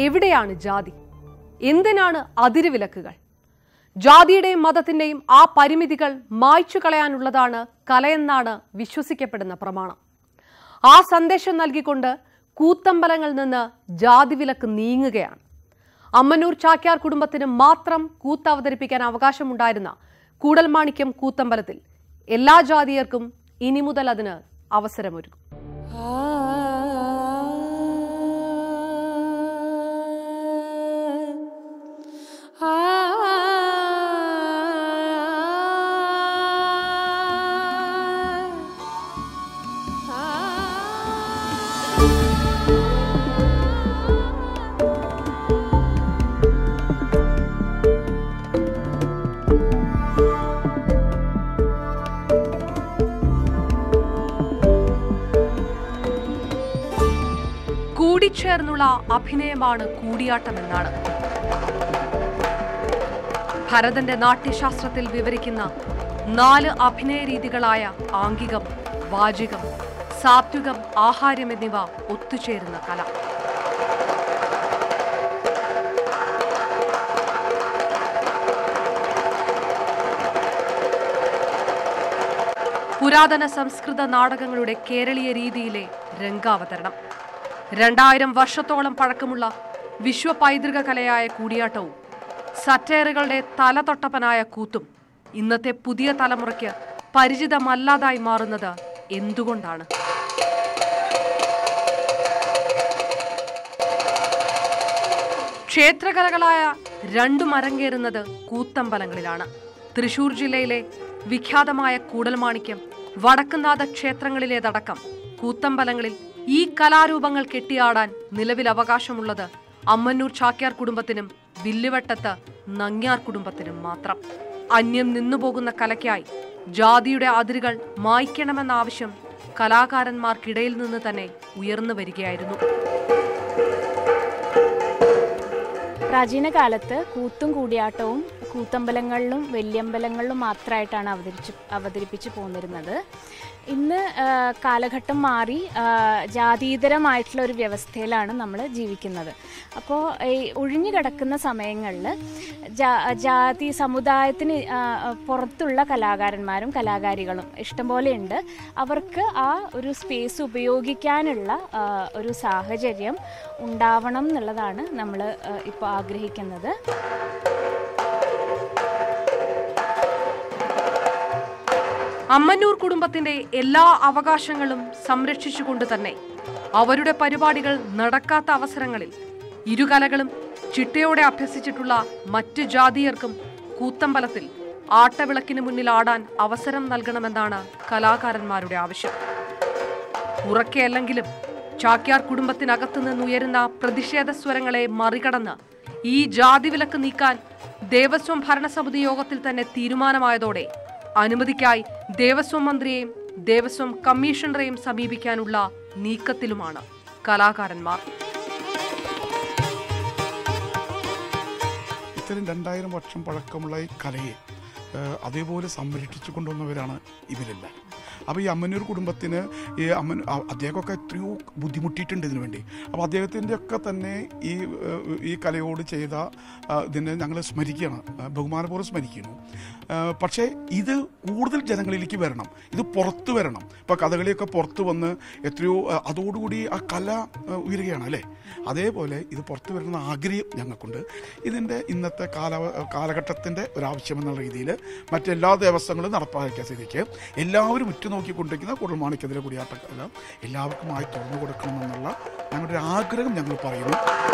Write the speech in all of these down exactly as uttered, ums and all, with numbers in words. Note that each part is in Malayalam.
എവിടെയാണ് ജാതി? എന്തിനാണ് അതിരുവിലക്കുകൾ? ജാതിയുടെയും മതത്തിന്റെയും ആ പരിമിതികൾ മായ്ച്ചു കളയാനുള്ളതാണ് കലയെന്നാണ് വിശ്വസിക്കപ്പെടുന്ന പ്രമാണം. ആ സന്ദേശം നൽകിക്കൊണ്ട് കൂത്തമ്പലങ്ങളിൽ നിന്ന് ജാതിവിലക്ക് നീങ്ങുകയാണ്. അമ്മന്നൂർ ചാക്യാർ കുടുംബത്തിന് മാത്രം കൂത്ത് അവതരിപ്പിക്കാൻ അവകാശമുണ്ടായിരുന്ന കൂടൽമാണിക്യം കൂത്തമ്പലത്തിൽ എല്ലാ ജാതിയർക്കും ഇനി മുതൽ അതിന് അവസരമൊരുക്കും. കൂടിച്ചേർന്നുള്ള അഭിനയമാണ് കൂടിയാട്ടമെന്നാണ് ഭരതന്റെ നാട്യശാസ്ത്രത്തിൽ വിവരിക്കുന്ന നാല് അഭിനയ രീതികളായ ആംഗികം, വാചികം, സാത്വികം, ആഹാര്യം എന്നിവ ഒത്തുചേരുന്ന കല. പുരാതന സംസ്കൃത നാടകങ്ങളുടെ കേരളീയ രീതിയിലെ രംഗാവതരണം, രണ്ടായിരം വർഷത്തോളം പഴക്കമുള്ള വിശ്വ പൈതൃക കലയായ കൂടിയാട്ടവും സറ്റയറുകളുടെ തലതൊട്ടപ്പനായ കൂത്തും ഇന്നത്തെ പുതിയ തലമുറയ്ക്ക് പരിചിതമല്ലാതായി മാറുന്നത് എന്തുകൊണ്ടാണ്? ക്ഷേത്രകലകളായ രണ്ടും അരങ്ങേറുന്നത് കൂത്തമ്പലങ്ങളിലാണ്. തൃശൂർ ജില്ലയിലെ വിഖ്യാതമായ കൂടൽമാണിക്യം, വടക്കുംനാഥ ക്ഷേത്രങ്ങളിലേതടക്കം കൂത്തമ്പലങ്ങളിൽ ഈ കലാരൂപങ്ങൾ കെട്ടിയാടാൻ നിലവിൽ അവകാശമുള്ളത് അമ്മന്നൂർ ചാക്യാർ കുടുംബത്തിനും വില്ലുവട്ടത്ത് നങ്ങ്യാർ കുടുംബത്തിനും മാത്രം. അന്യം നിന്നുപോകുന്ന കലയ്ക്കായി ജാതിയുടെ അതിരുകൾ മായ്ക്കണമെന്ന ആവശ്യം കലാകാരന്മാർക്കിടയിൽ നിന്ന് തന്നെ ഉയർന്നു വരികയായിരുന്നു. പ്രാചീന കാലത്ത് കൂത്തും കൂടിയാട്ടവും കൂത്തമ്പലങ്ങളിലും വലിയമ്പലങ്ങളിലും മാത്രമായിട്ടാണ് അവതരിച്ച് അവതരിപ്പിച്ച് പോന്നിരുന്നത്. ഇന്ന് കാലഘട്ടം മാറി ജാതീതരമായിട്ടുള്ള ഒരു വ്യവസ്ഥയിലാണ് നമ്മൾ ജീവിക്കുന്നത്. അപ്പോൾ ഈ ഒഴിഞ്ഞു കിടക്കുന്ന സമയങ്ങളിൽ ജാതി സമുദായത്തിന് പുറത്തുള്ള കലാകാരന്മാരും കലാകാരികളും ഇഷ്ടംപോലെ ഉണ്ട്. അവർക്ക് ആ ഒരു സ്പേസ് ഉപയോഗിക്കാനുള്ള ഒരു സാഹചര്യം ഉണ്ടാവണം എന്നുള്ളതാണ് നമ്മൾ ഇപ്പോൾ ആഗ്രഹിക്കുന്നത്. അമ്മന്നൂർ കുടുംബത്തിന്റെ എല്ലാ അവകാശങ്ങളും സംരക്ഷിച്ചുകൊണ്ട് തന്നെ അവരുടെ പരിപാടികൾ നടക്കാത്ത അവസരങ്ങളിൽ ഇരുകലകളും ചിട്ടയോടെ അഭ്യസിച്ചിട്ടുള്ള മറ്റു ജാതിയർക്കും കൂത്തമ്പലത്തിൽ ആട്ടവിളക്കിന് മുന്നിൽ ആടാൻ അവസരം നൽകണമെന്നാണ് കലാകാരന്മാരുടെ ആവശ്യം. ഉറക്കെയല്ലെങ്കിലും ചാക്യാർ കുടുംബത്തിനകത്തു നിന്നുയരുന്ന പ്രതിഷേധ സ്വരങ്ങളെ മറികടന്ന് ഈ ജാതിവിലക്ക് നീക്കാൻ ദേവസ്വം ഭരണസമിതി യോഗത്തിൽ തന്നെ തീരുമാനമായതോടെ അനുമതിക്കായി ദേവസ്വം മന്ത്രിയെയും ദേവസ്വം കമ്മീഷണറെയും സമീപിക്കാനുള്ള നീക്കത്തിലുമാണ് കലാകാരന്മാർ. ഇത്തരം രണ്ടായിരം വർഷം പഴക്കമുള്ള ഈ കലയെ അതേപോലെ സംരക്ഷിച്ചു കൊണ്ടുവന്നവരാണ് ഇവരെല്ലാം. അപ്പോൾ ഈ അമ്മന്നൂർ കുടുംബത്തിന് ഈ അമ്മ അദ്ദേഹമൊക്കെ എത്രയോ ബുദ്ധിമുട്ടിയിട്ടുണ്ട് ഇതിനു വേണ്ടി. അപ്പോൾ അദ്ദേഹത്തിൻ്റെ ഒക്കെ തന്നെ ഈ ഈ കലയോട് ചെയ്ത ഇതിനെ ഞങ്ങൾ സ്മരിക്കുകയാണ്, ബഹുമാനപൂർവ്വം സ്മരിക്കുന്നു. പക്ഷേ ഇത് കൂടുതൽ ജനങ്ങളിലേക്ക് വരണം, ഇത് പുറത്തു വരണം. ഇപ്പോൾ കഥകളിയൊക്കെ പുറത്തു വന്ന് എത്രയോ അതോടുകൂടി ആ കല ഉയരുകയാണ് അല്ലേ. അതേപോലെ ഇത് പുറത്തു വരുന്ന ആഗ്രഹം ഞങ്ങൾക്കുണ്ട്. ഇതിൻ്റെ ഇന്നത്തെ കാല കാലഘട്ടത്തിൻ്റെ ഒരാവശ്യമെന്നുള്ള രീതിയിൽ മറ്റെല്ലാ ദേവസ്വങ്ങളും നടപ്പാക്കിയ സ്ഥിതിക്ക് എല്ലാവരും ഉറ്റുനോക്കിക്കൊണ്ടിരിക്കുന്ന കൂടൽമാണിക്യത്തിലെ കൂടിയാട്ടക്കല എല്ലാവർക്കുമായി തുറന്നു കൊടുക്കണമെന്നുള്ള ഞങ്ങളുടെ ഒരു ആഗ്രഹം ഞങ്ങൾ പറയുന്നു.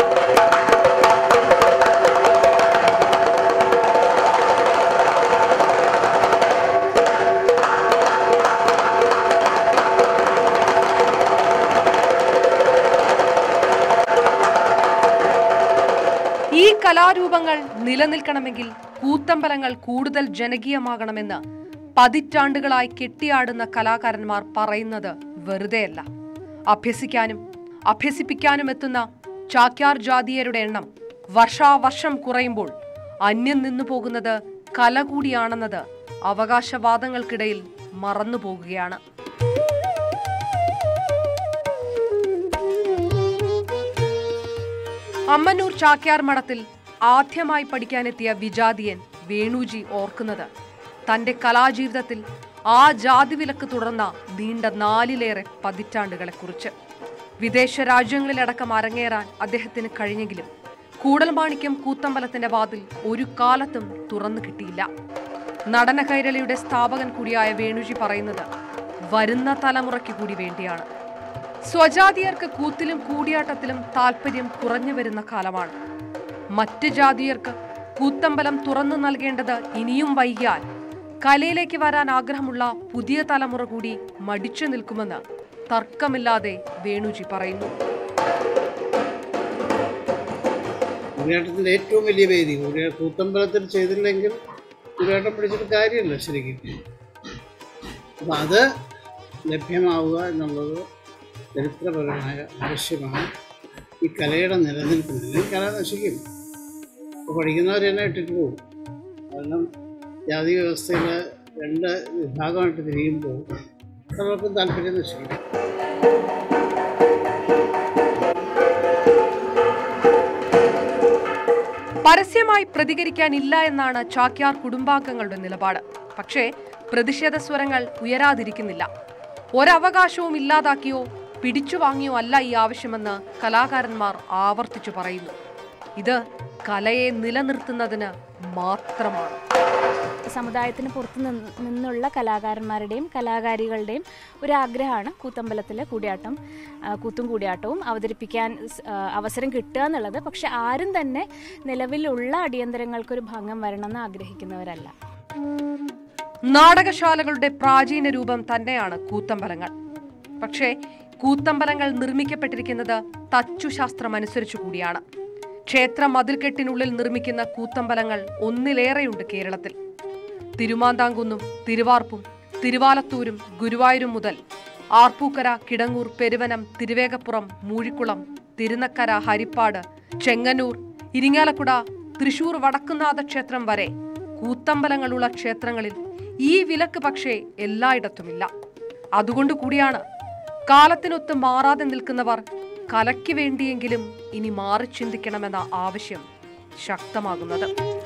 ഈ കലാരൂപങ്ങൾ നിലനിൽക്കണമെങ്കിൽ കൂത്തമ്പലങ്ങൾ കൂടുതൽ ജനകീയമാകണമെന്ന് പതിറ്റാണ്ടുകളായി കെട്ടിയാടുന്ന കലാകാരന്മാർ പറയുന്നത് വെറുതെയല്ല. അഭ്യസിക്കാനും അഭ്യസിപ്പിക്കാനും എത്തുന്ന ചാക്യാർ ജാതിയരുടെ എണ്ണം വർഷാവർഷം കുറയുമ്പോൾ അന്യം നിന്നു പോകുന്നത് കല കൂടിയാണെന്നത് അവകാശവാദങ്ങൾക്കിടയിൽ മറന്നുപോകുകയാണ്. അമ്മന്നൂർ ചാക്യാർ മഠത്തിൽ ആദ്യമായി പഠിക്കാനെത്തിയ വിജാതിയൻ വേണുജി ഓർക്കുന്നത് തന്റെ കലാജീവിതത്തിൽ ആ ജാതിവിലക്ക് തുടർന്ന നീണ്ട നാലിലേറെ പതിറ്റാണ്ടുകളെക്കുറിച്ച്. വിദേശ രാജ്യങ്ങളിലടക്കം അരങ്ങേറാൻ അദ്ദേഹത്തിന് കഴിഞ്ഞെങ്കിലും കൂടൽമാണിക്യം കൂത്തമ്പലത്തിന്റെ വാതിൽ ഒരു കാലത്തും തുറന്നു കിട്ടിയില്ല. നടന കൈരളിയുടെ സ്ഥാപകൻ കൂടിയായ വേണുജി പറയുന്നത് വരുന്ന തലമുറയ്ക്ക് കൂടി വേണ്ടിയാണ്. സ്വജാതിയർക്ക് കൂത്തിലും കൂടിയാട്ടത്തിലും താല്പര്യം കുറഞ്ഞു വരുന്ന കാലമാണ്. മറ്റ് ജാതിയർക്ക് കൂത്തമ്പലം തുറന്നു നൽകേണ്ടത് ഇനിയും വൈകിയാൽ കലയിലേക്ക് വരാൻ ആഗ്രഹമുള്ള പുതിയ തലമുറ കൂടി മടിച്ചു നിൽക്കുമെന്ന് തർക്കമില്ലാതെ വേണുജി പറയുന്നു. കൂടിയാട്ടത്തിൻ്റെ ഏറ്റവും വലിയ വേദി കൂത്തമ്പലത്തിൽ ചെയ്തില്ലെങ്കിൽ കൂടിയാട്ടം പിടിച്ചിട്ട് കാര്യമില്ല ശരിക്കും. അപ്പം അത് ലഭ്യമാവുക എന്നുള്ളത് ചരിത്രപരമായ ആവശ്യമാണ്. ഈ കലയുടെ നിലനിൽപ്പിന് കല നശിക്കും. അപ്പോൾ പഠിക്കുന്നവർ തന്നെ ഇട്ടിട്ട് പോകും. കാരണം ജാതി വ്യവസ്ഥയിൽ രണ്ട് വിഭാഗമായിട്ട് തിരിയുമ്പോൾ പലർക്കും താല്പര്യം നശിക്കും. പരസ്യമായി പ്രതികരിക്കാനില്ല എന്നാണ് ചാക്യാർ കുടുംബാംഗങ്ങളുടെ നിലപാട്. പക്ഷേ പ്രതിഷേധ സ്വരങ്ങൾ ഉയരാതിരിക്കുന്നില്ല. ഒരവകാശവും ഇല്ലാതാക്കിയോ പിടിച്ചു വാങ്ങിയോ അല്ല ഈ ആവശ്യമെന്ന് കലാകാരന്മാർ ആവർത്തിച്ചു പറയുന്നു. ഇത് കലയെ നിലനിർത്തുന്നതിന് മാത്രമാണ്. സമുദായത്തിന് പുറത്തു നിന്നുള്ള കലാകാരന്മാരുടെയും കലാകാരികളുടെയും ഒരു ആഗ്രഹമാണ് കൂത്തമ്പലത്തിലെ കൂടിയാട്ടം കൂത്തും കൂടിയാട്ടവും അവതരിപ്പിക്കാൻ അവസരം കിട്ടുക എന്നുള്ളത്. പക്ഷെ ആരും തന്നെ നിലവിലുള്ള അടിയന്തരങ്ങൾക്കൊരു ഭംഗം വരണമെന്ന് ആഗ്രഹിക്കുന്നവരല്ല. നാടകശാലകളുടെ പ്രാചീന രൂപം തന്നെയാണ് കൂത്തമ്പലങ്ങൾ. പക്ഷേ കൂത്തമ്പലങ്ങൾ നിർമ്മിക്കപ്പെട്ടിരിക്കുന്നത് തച്ചുശാസ്ത്രമനുസരിച്ചു കൂടിയാണ്. ക്ഷേത്ര മതിൽക്കെട്ടിനുള്ളിൽ നിർമ്മിക്കുന്ന കൂത്തമ്പലങ്ങൾ ഒന്നിലേറെയുണ്ട് കേരളത്തിൽ. തിരുമാന്താംകുന്നും തിരുവാർപ്പും തിരുവാലത്തൂരും ഗുരുവായൂരും മുതൽ ആർപ്പൂക്കര, കിടങ്ങൂർ, പെരുവനം, തിരുവേഗപ്പുറം, മൂഴിക്കുളം, തിരുനക്കര, ഹരിപ്പാട്, ചെങ്ങന്നൂർ, ഇരിങ്ങാലക്കുട, തൃശൂർ വടക്കുന്നാഥ ക്ഷേത്രം വരെ കൂത്തമ്പലങ്ങളുള്ള ക്ഷേത്രങ്ങളിൽ ഈ വിലക്ക് പക്ഷേ എല്ലായിടത്തുമില്ല. അതുകൊണ്ട് കൂടിയാണ് കാലത്തിനൊത്ത് മാറാതെ നിൽക്കുന്നവർ കലയ്ക്ക് വേണ്ടിയെങ്കിലും ഇനി മാറി ചിന്തിക്കണമെന്ന ആവശ്യം ശക്തമാകുന്നത്.